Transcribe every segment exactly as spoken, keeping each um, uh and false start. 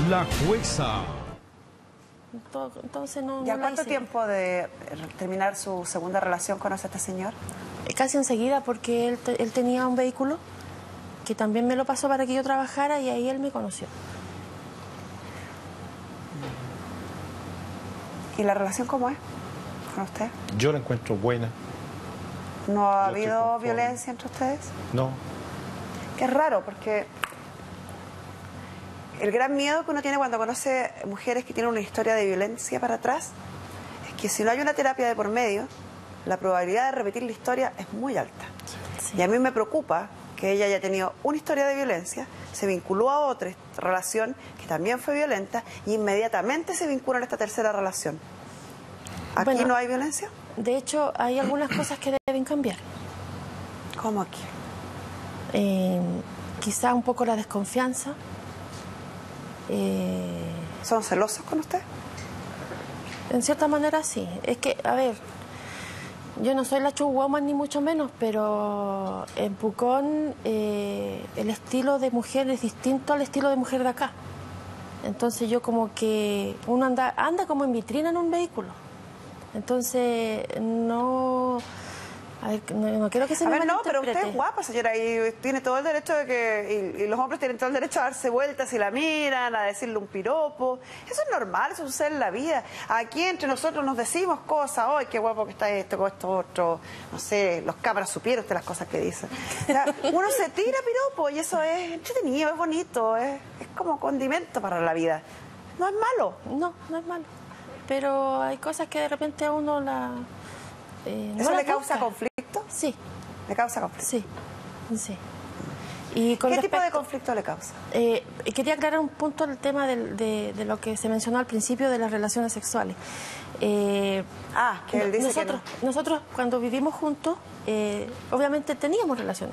La jueza. Entonces no, ¿Y a no cuánto hice. tiempo de terminar su segunda relación conoce a este señor? Casi enseguida, porque él, él tenía un vehículo que también me lo pasó para que yo trabajara y ahí él me conoció. ¿Y la relación cómo es con usted? Yo la encuentro buena. ¿No ha Yo estoy habido conforme. violencia entre ustedes? No. Que es raro, porque el gran miedo que uno tiene cuando conoce mujeres que tienen una historia de violencia para atrás es que si no hay una terapia de por medio, la probabilidad de repetir la historia es muy alta. Sí. Y a mí me preocupa que ella haya tenido una historia de violencia, se vinculó a otra relación que también fue violenta y inmediatamente se vincula en esta tercera relación. ¿Aquí Bueno, no hay violencia? De hecho, hay algunas cosas que deben cambiar. ¿Cómo aquí? Eh, quizá un poco la desconfianza. Eh, ¿Son celosos con usted? en cierta manera sí. Es que, a ver, yo no soy la showwoman ni mucho menos, pero en Pucón eh, el estilo de mujer es distinto al estilo de mujer de acá. Entonces yo como que uno anda, anda como en vitrina en un vehículo. Entonces no... A ver, no, no quiero que se A me ver, no, pero malinterprete. usted es guapa, señora, y tiene todo el derecho de que... Y, y los hombres tienen todo el derecho a darse vueltas si la miran, a decirle un piropo. Eso es normal, eso sucede en la vida. Aquí entre nosotros nos decimos cosas. ¡Ay, qué guapo que está esto, esto, otro! No sé, los cámaras supieron usted las cosas que dicen. O sea, uno se tira piropo y eso es entretenido, es bonito, es, es como condimento para la vida. No es malo. No, no es malo. Pero hay cosas que de repente a uno la... eh, no ¿Eso las le causa busca. conflicto? Sí, ¿Le causa conflicto? sí, sí. Y con ¿Qué tipo de respecto- conflicto le causa? Eh, quería aclarar un punto el tema del- de, de lo que se mencionó al principio de las relaciones sexuales. Eh, Ah, que él dice nosotros, que no. nosotros cuando vivimos juntos, eh, obviamente teníamos relaciones,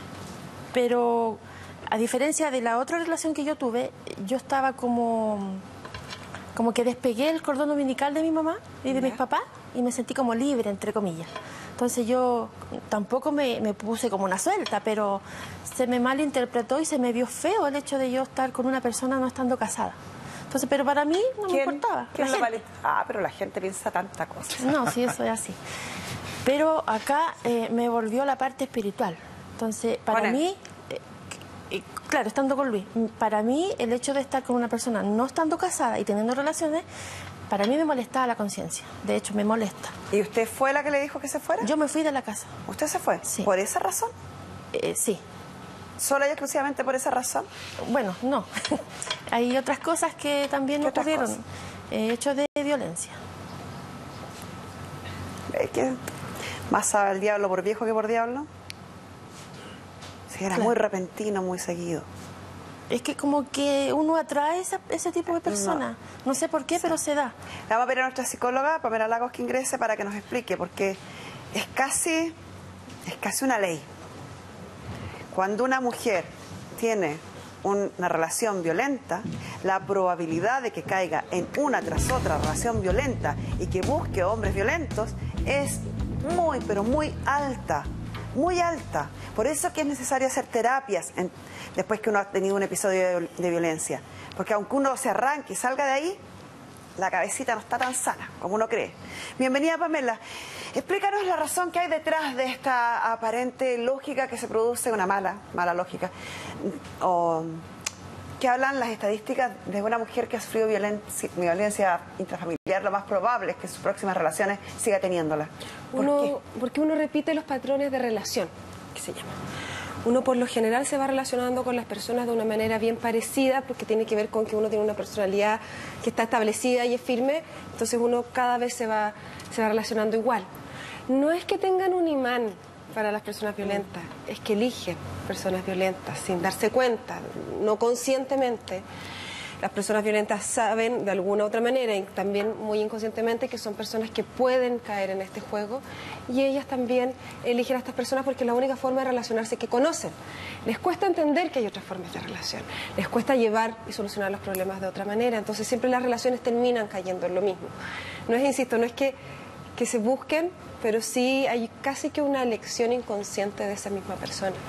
pero a diferencia de la otra relación que yo tuve, yo estaba como, como que despegué el cordón umbilical de mi mamá y de Ya. mis papás y me sentí como libre, entre comillas. Entonces yo tampoco me, me puse como una suelta, pero se me malinterpretó y se me vio feo el hecho de yo estar con una persona no estando casada. Entonces, pero para mí no me importaba. ¿Quién la lo gente. vale? Ah, pero la gente piensa tanta cosa. No, sí, eso es así. Pero acá eh, me volvió la parte espiritual. Entonces, para Bueno. mí, eh, eh, claro, estando con Luis, para mí el hecho de estar con una persona no estando casada y teniendo relaciones, para mí me molestaba la conciencia. De hecho, me molesta. ¿Y usted fue la que le dijo que se fuera? Yo me fui de la casa. ¿Usted se fue? Sí. ¿Por esa razón? Eh, sí. ¿Solo y exclusivamente por esa razón? Bueno, no. Hay otras cosas que también ¿Qué otras ocurrieron. cosas? Eh, hechos de violencia. ¿Es que más sabe el diablo por viejo que por diablo? Sí, era Claro. muy repentino, muy seguido. Es que como que uno atrae esa- ese tipo de personas. No, sé por qué, pero se da. Le vamos a pedir a nuestra psicóloga, Pamela Lagos, que ingrese para que nos explique, porque es casi, es casi una ley. Cuando una mujer tiene un- una relación violenta, la probabilidad de que caiga en una tras otra relación violenta y que busque hombres violentos es muy, pero muy alta, muy alta. Por eso que es necesario hacer terapias en- después que uno ha tenido un episodio de, de violencia. Porque aunque uno se arranque y salga de ahí, la cabecita no está tan sana como uno cree. Bienvenida, Pamela. Explícanos la razón que hay detrás de esta aparente lógica que se produce, una mala, mala lógica, o que hablan las estadísticas de una mujer que ha sufrido violencia, violencia intrafamiliar. Lo más probable es que en sus próximas relaciones siga teniéndola. ¿Por Uno, qué? porque uno repite los patrones de relación, que se llama. Uno por lo general se va relacionando con las personas de una manera bien parecida, porque tiene que ver con que uno tiene una personalidad que está establecida y es firme, entonces uno cada vez se va, se va relacionando igual. No es que tengan un imán para las personas violentas, es que eligen personas violentas sin darse cuenta, no conscientemente. Las personas violentas saben de alguna u otra manera y también muy inconscientemente que son personas que pueden caer en este juego y ellas también eligen a estas personas porque es la única forma de relacionarse que conocen. Les cuesta entender que hay otras formas de relación, les cuesta llevar y solucionar los problemas de otra manera, entonces siempre las relaciones terminan cayendo en lo mismo. No es, insisto, no es que, que se busquen, pero sí hay casi que una elección inconsciente de esa misma persona.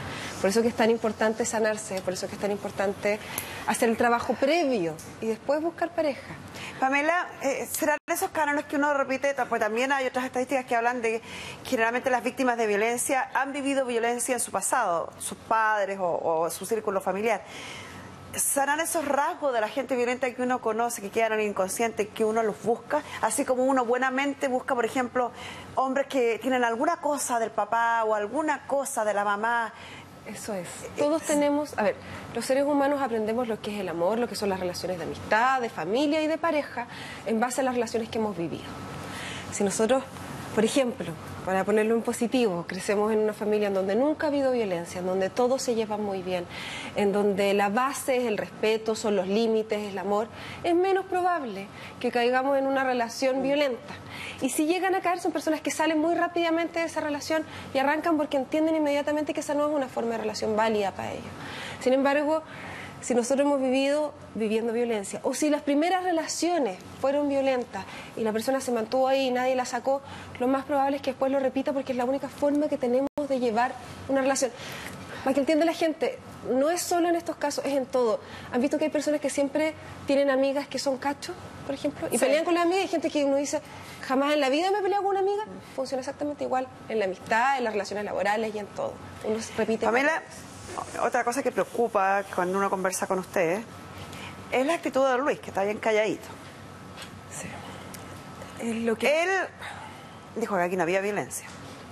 Por eso que es tan importante sanarse, por eso que es tan importante hacer el trabajo previo y después buscar pareja. Pamela, eh, ¿serán esos cánones que uno repite? Pues también hay otras estadísticas que hablan de que generalmente las víctimas de violencia han vivido violencia en su pasado, sus padres o, o su círculo familiar. ¿Serán esos rasgos de la gente violenta que uno conoce, que quedan en el inconsciente, que uno los busca? Así como uno buenamente busca, por ejemplo, hombres que tienen alguna cosa del papá o alguna cosa de la mamá. Eso es. Todos tenemos, a ver, los seres humanos aprendemos lo que es el amor, lo que son las relaciones de amistad, de familia y de pareja, en base a las relaciones que hemos vivido. Si nosotros, por ejemplo, para ponerlo en positivo, crecemos en una familia en donde nunca ha habido violencia, en donde todos se llevan muy bien, en donde la base es el respeto, son los límites, el amor, es menos probable que caigamos en una relación violenta. Y si llegan a caer, son personas que salen muy rápidamente de esa relación y arrancan porque entienden inmediatamente que esa no es una forma de relación válida para ellos. Sin embargo, si nosotros hemos vivido viviendo violencia, o si las primeras relaciones fueron violentas y la persona se mantuvo ahí y nadie la sacó, lo más probable es que después lo repita porque es la única forma que tenemos de llevar una relación. Para que entienda la gente, no es solo en estos casos, es en todo. ¿Han visto que hay personas que siempre tienen amigas que son cachos, por ejemplo? Y sí. Pelean con la amiga. Hay gente que uno dice, jamás en la vida me he peleado con una amiga. Funciona exactamente igual en la amistad, en las relaciones laborales y en todo. Uno repite. Pamela, otra cosa que preocupa cuando uno conversa con ustedes es la actitud de Luis, que está bien calladito. Sí. Es lo que... Él dijo que aquí no había violencia.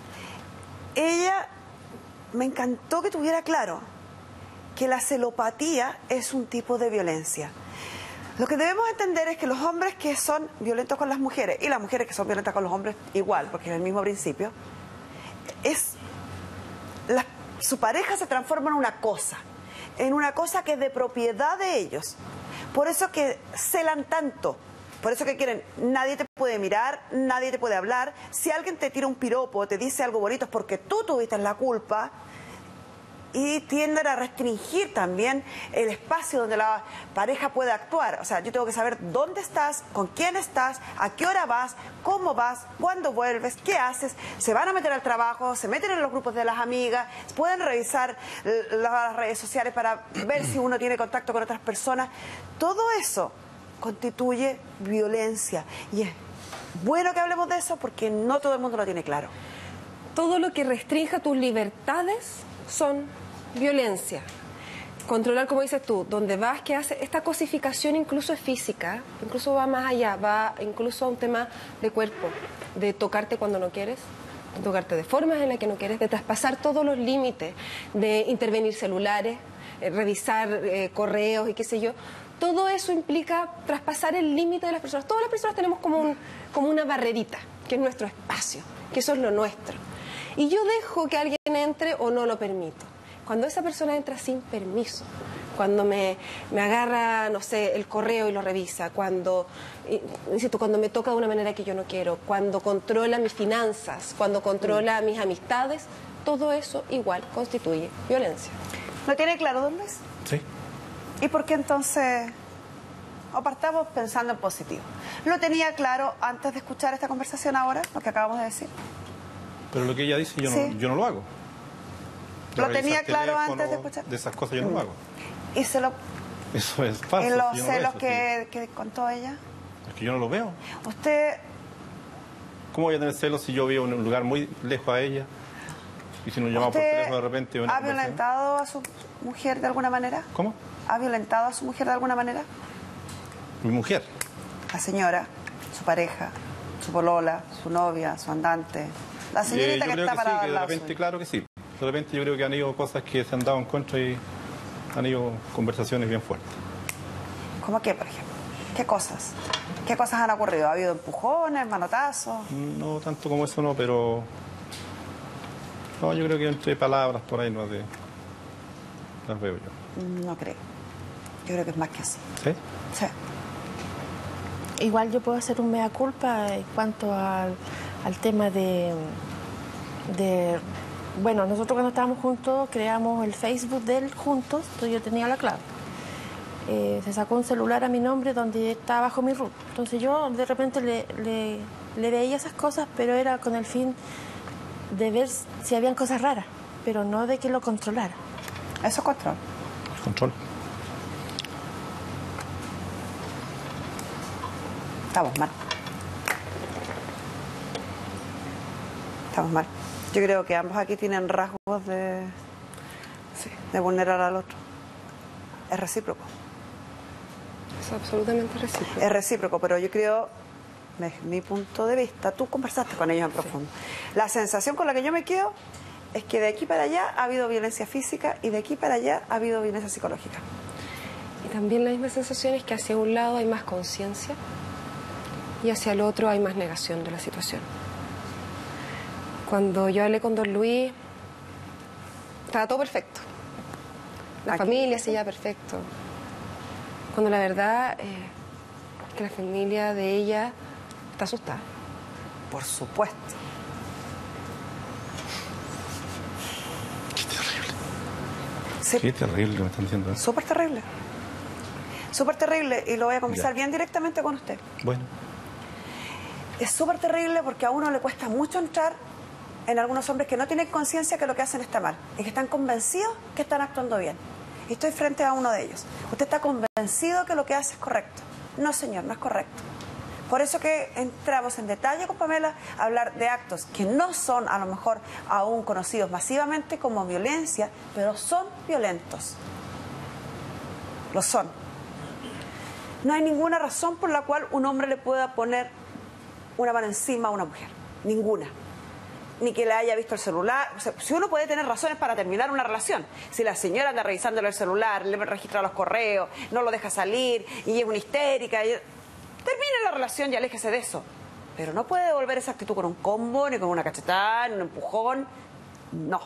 Ella, me encantó que tuviera claro que la celopatía es un tipo de violencia. Lo que debemos entender es que los hombres que son violentos con las mujeres y las mujeres que son violentas con los hombres igual, porque es el mismo principio, es la, su pareja se transforma en una cosa, en una cosa que es de propiedad de ellos. Por eso que celan tanto, por eso que quieren, nadie te puede mirar, nadie te puede hablar. Si alguien te tira un piropo, te dice algo bonito, es porque tú tuviste la culpa. Y tienden a restringir también el espacio donde la pareja puede actuar. O sea, yo tengo que saber dónde estás, con quién estás, a qué hora vas, cómo vas, cuándo vuelves, qué haces. Se van a meter al trabajo, se meten en los grupos de las amigas, pueden revisar las redes sociales para ver si uno tiene contacto con otras personas. Todo eso constituye violencia. Y es bueno que hablemos de eso porque no todo el mundo lo tiene claro. Todo lo que restrinja tus libertades son violencia. Controlar, como dices tú, donde vas, qué hace. Esta cosificación incluso es física, incluso va más allá, va incluso a un tema de cuerpo, de tocarte cuando no quieres, de tocarte de formas en las que no quieres, de traspasar todos los límites, de intervenir celulares, eh, revisar eh, correos y qué sé yo. Todo eso implica traspasar el límite de las personas. Todas las personas tenemos como, un, como una barrerita, que es nuestro espacio, que eso es lo nuestro. Y yo dejo que alguien entre o no lo permito. Cuando esa persona entra sin permiso, cuando me, me agarra, no sé, el correo y lo revisa, cuando, insisto, cuando me toca de una manera que yo no quiero, cuando controla mis finanzas, cuando controla mis amistades, todo eso igual constituye violencia. ¿Lo tiene claro, don Luis? Sí. ¿Y por qué entonces, o partamos pensando en positivo? ¿Lo tenía claro antes de escuchar esta conversación ahora, lo que acabamos de decir? Pero lo que ella dice, yo, sí. no, yo no lo hago. ¿Lo tenía claro antes de escuchar? De esas cosas yo no lo hago. ¿Y se lo... Eso es falso. ¿En los no celos eso, que, sí. que contó ella? Es que yo no lo veo. ¿Usted... ¿Cómo voy a tener celos si yo vivo en un lugar muy lejos a ella? Y si nos llamamos por teléfono de repente... ¿Ha violentado a su mujer de alguna manera? ¿Cómo? ¿Ha violentado a su mujer de alguna manera? Mi mujer. La señora, su pareja, su polola, su novia, su andante... La señorita eh, yo que creo está que parada sí, que al de lado repente, suyo. claro que sí. De repente yo creo que han ido cosas que se han dado en contra y han ido conversaciones bien fuertes. ¿Cómo qué, por ejemplo? ¿Qué cosas? ¿Qué cosas han ocurrido? ¿Ha habido empujones, manotazos? No tanto como eso, no, pero... No, yo creo que entre palabras por ahí no de... las veo yo. No creo. Yo creo que es más que así. ¿Sí? Sí. Igual yo puedo hacer un mea culpa en cuanto al, al tema de, de... Bueno, nosotros cuando estábamos juntos creamos el Facebook de él juntos, entonces yo tenía la clave. Eh, se sacó un celular a mi nombre donde estaba bajo mi root. Entonces yo de repente le, le, le veía esas cosas, pero era con el fin de ver si habían cosas raras, pero no de que lo controlara. Eso es control. Es control. Estamos mal. Estamos mal. Yo creo que ambos aquí tienen rasgos de, sí, de vulnerar al otro. Es recíproco. Es absolutamente recíproco. Es recíproco, pero yo creo, desde mi punto de vista, tú conversaste con ellos en profundo. Sí. La sensación con la que yo me quedo es que de aquí para allá ha habido violencia física y de aquí para allá ha habido violencia psicológica. Y también la misma sensación es que hacia un lado hay más conciencia y hacia el otro hay más negación de la situación. Cuando yo hablé con don Luis, estaba todo perfecto. La Aquí. familia se lleva perfecto. Cuando la verdad eh, es que la familia de ella está asustada. Por supuesto. Qué terrible. Sí. Qué terrible que me están diciendo eso. Súper terrible. Súper terrible. Y lo voy a conversar Ya. bien directamente con usted. Bueno. Es súper terrible porque a uno le cuesta mucho entrar en algunos hombres que no tienen conciencia que lo que hacen está mal y que están convencidos que están actuando bien. Y estoy frente a uno de ellos. Usted está convencido que lo que hace es correcto. No, señor, no es correcto. Por eso que entramos en detalle con Pamela a hablar de actos que no son a lo mejor aún conocidos masivamente como violencia, pero son violentos. Lo son. No hay ninguna razón por la cual un hombre le pueda poner una mano encima a una mujer. Ninguna. Ni que le haya visto el celular. O sea, si uno puede tener razones para terminar una relación, si la señora anda revisándole el celular, le registra los correos, no lo deja salir y es una histérica, y... termine la relación y aléjese de eso. Pero no puede devolver esa actitud con un combo, ni con una cachetada, ni un empujón. No.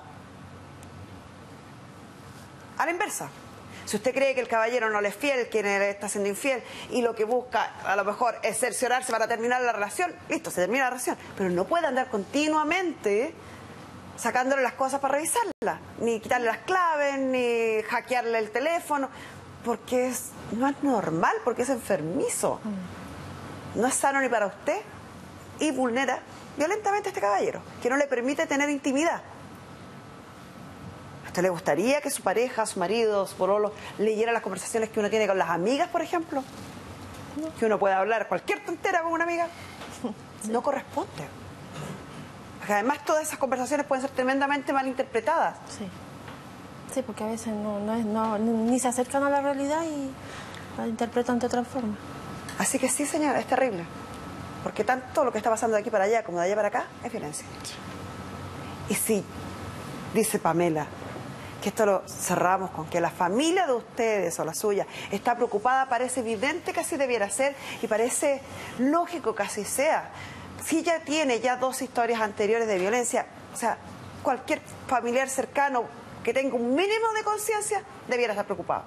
A la inversa. Si usted cree que el caballero no le es fiel, que le está siendo infiel, y lo que busca a lo mejor es cerciorarse para terminar la relación, listo, se termina la relación. Pero no puede andar continuamente sacándole las cosas para revisarla, ni quitarle las claves, ni hackearle el teléfono, porque es, no es normal, porque es enfermizo. No es sano ni para usted y vulnera violentamente a este caballero, que no le permite tener intimidad. ¿A usted le gustaría que su pareja, su marido, su pololo leyera las conversaciones que uno tiene con las amigas, por ejemplo? No. Que uno pueda hablar cualquier tontera con una amiga. Sí. No corresponde. Porque además todas esas conversaciones pueden ser tremendamente malinterpretadas. Sí, sí, porque a veces no, no es, no, ni se acercan a la realidad y la interpretan de otra forma. Así que sí, señora, es terrible. Porque tanto lo que está pasando de aquí para allá como de allá para acá es violencia. Y sí, dice Pamela, que esto lo cerramos con que la familia de ustedes o la suya está preocupada, parece evidente que así debiera ser y parece lógico que así sea. Si ella tiene ya dos historias anteriores de violencia, o sea, cualquier familiar cercano que tenga un mínimo de conciencia debiera estar preocupado.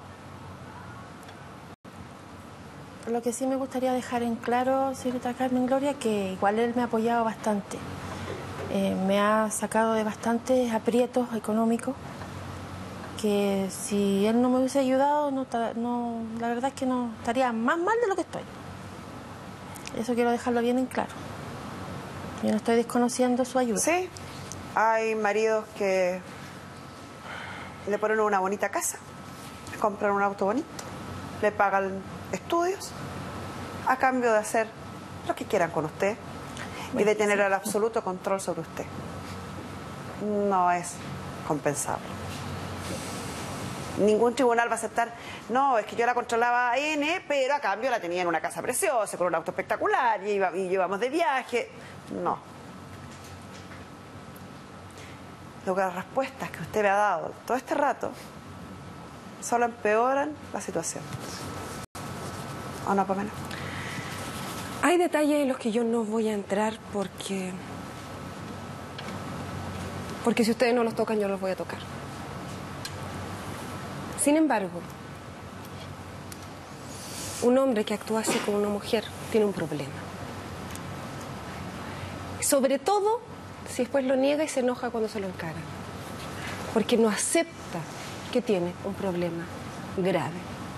Lo que sí me gustaría dejar en claro, señorita Carmen Gloria, que igual él me ha apoyado bastante. Eh, me ha sacado de bastantes aprietos económicos, que si él no me hubiese ayudado, no, no, la verdad es que no estaría más mal de lo que estoy. Eso quiero dejarlo bien en claro. Yo no estoy desconociendo su ayuda. Sí, hay maridos que le ponen una bonita casa, le compran un auto bonito, le pagan estudios a cambio de hacer lo que quieran con usted y de tener el absoluto control sobre usted. No es compensable. Ningún tribunal va a aceptar, no, es que yo la controlaba a N, pero a cambio la tenía en una casa preciosa, con un auto espectacular, y, iba, y llevamos de viaje. No. Las respuestas que usted me ha dado todo este rato solo empeoran la situación. ¿O no, Pamela? Hay detalles en los que yo no voy a entrar porque... porque si ustedes no los tocan, yo los voy a tocar. Sin embargo, un hombre que actúa así con una mujer tiene un problema. Sobre todo si después lo niega y se enoja cuando se lo encara. Porque no acepta que tiene un problema grave.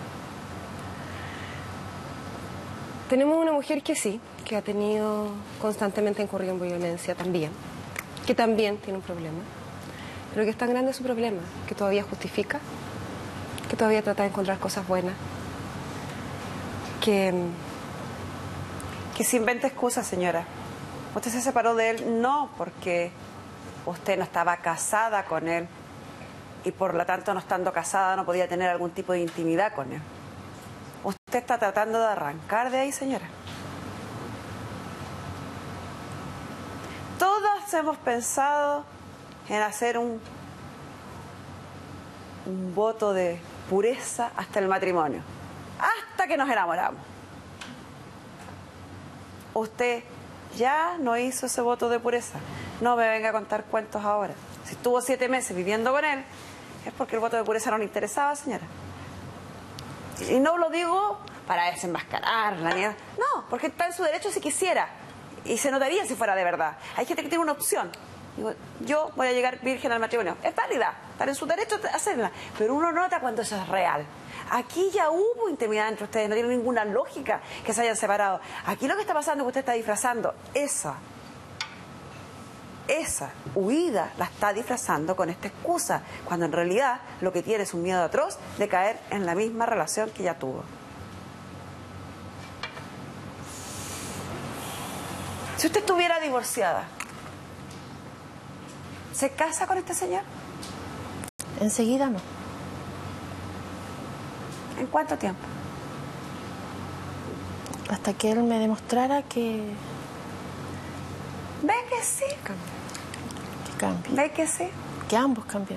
Tenemos una mujer que sí, que ha tenido constantemente incurrido en violencia también, que también tiene un problema. pero que es tan grande su problema, que todavía justifica, que todavía trata de encontrar cosas buenas, que... Que se inventa excusas, señora. Usted se separó de él no porque usted no estaba casada con él y por lo tanto no estando casada no podía tener algún tipo de intimidad con él. Usted está tratando de arrancar de ahí, señora. Todas hemos pensado en hacer un, un voto de pureza hasta el matrimonio, hasta que nos enamoramos. Usted ya no hizo ese voto de pureza. No me venga a contar cuentos ahora. Si estuvo siete meses viviendo con él, es porque el voto de pureza no le interesaba, señora. Y no lo digo para desenmascararla, ni nada. No, porque está en su derecho si quisiera. Y se notaría si fuera de verdad. Hay gente que tiene una opción. Digo, yo voy a llegar virgen al matrimonio. Es válida, está en su derecho a hacerla. Pero uno nota cuando eso es real. Aquí ya hubo intimidad entre ustedes, no tiene ninguna lógica que se hayan separado. Aquí lo que está pasando es que usted está disfrazando esa, esa huida la está disfrazando con esta excusa, cuando en realidad lo que tiene es un miedo atroz de caer en la misma relación que ya tuvo. Si usted estuviera divorciada, ¿se casa con este señor? Enseguida no. ¿En cuánto tiempo? Hasta que él me demostrara que, ¿Ve que sí? que cambie. ¿Ve que sí? Que ambos cambien.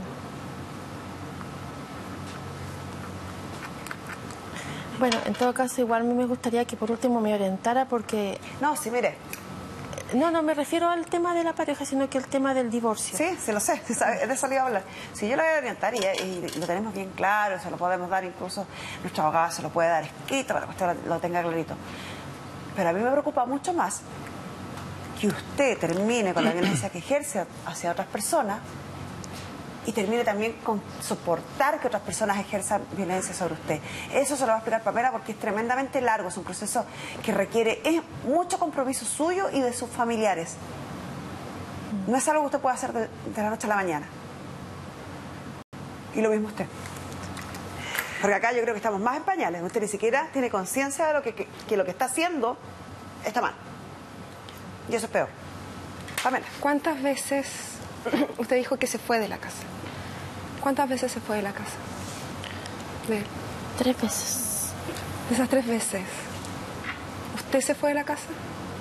Bueno, en todo caso, igual a mí me gustaría que por último me orientara porque... No, sí, mire. No, no me refiero al tema de la pareja, sino que el tema del divorcio. Sí, se lo sé, sí sabe, de eso le iba a hablar. Si yo lo voy a orientar y, y lo tenemos bien claro, se lo podemos dar incluso, nuestro abogado se lo puede dar escrito para que usted lo, lo tenga clarito. Pero a mí me preocupa mucho más que usted termine con la violencia que ejerce hacia otras personas y termine también con soportar que otras personas ejerzan violencia sobre usted. Eso se lo va a explicar Pamela porque es tremendamente largo, es un proceso que requiere es mucho compromiso suyo y de sus familiares. No es algo que usted pueda hacer de, de la noche a la mañana. Y lo mismo usted. Porque acá yo creo que estamos más en pañales. Usted ni siquiera tiene conciencia de lo que, que, que lo que está haciendo está mal. Y eso es peor. Pamela. ¿Cuántas veces usted dijo que se fue de la casa? ¿Cuántas veces se fue de la casa? De él. Tres veces. De esas tres veces, ¿usted se fue de la casa?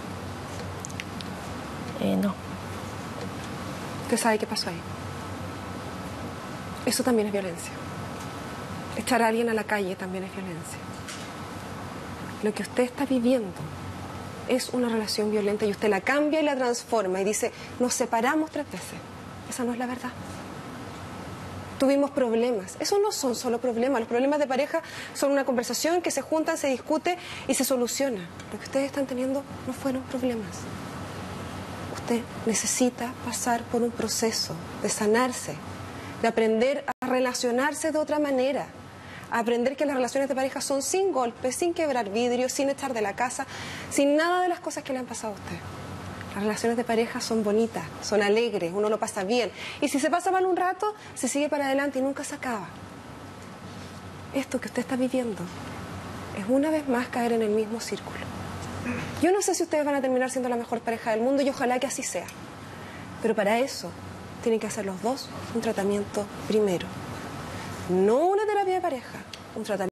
Eh, no. ¿Usted sabe qué pasó ahí? Eso también es violencia. Echar a alguien a la calle también es violencia. Lo que usted está viviendo es una relación violenta y usted la cambia y la transforma y dice, nos separamos tres veces. Esa no es la verdad. Tuvimos problemas. Esos no son solo problemas. Los problemas de pareja son una conversación que se juntan, se discute y se soluciona. Lo que ustedes están teniendo no fueron problemas. Usted necesita pasar por un proceso de sanarse, de aprender a relacionarse de otra manera, a aprender que las relaciones de pareja son sin golpes, sin quebrar vidrios, sin echar de la casa, sin nada de las cosas que le han pasado a usted. Las relaciones de pareja son bonitas, son alegres, uno lo pasa bien. Y si se pasa mal un rato, se sigue para adelante y nunca se acaba. Esto que usted está viviendo es una vez más caer en el mismo círculo. Yo no sé si ustedes van a terminar siendo la mejor pareja del mundo y ojalá que así sea. Pero para eso tienen que hacer los dos un tratamiento primero. No una terapia de pareja, un tratamiento.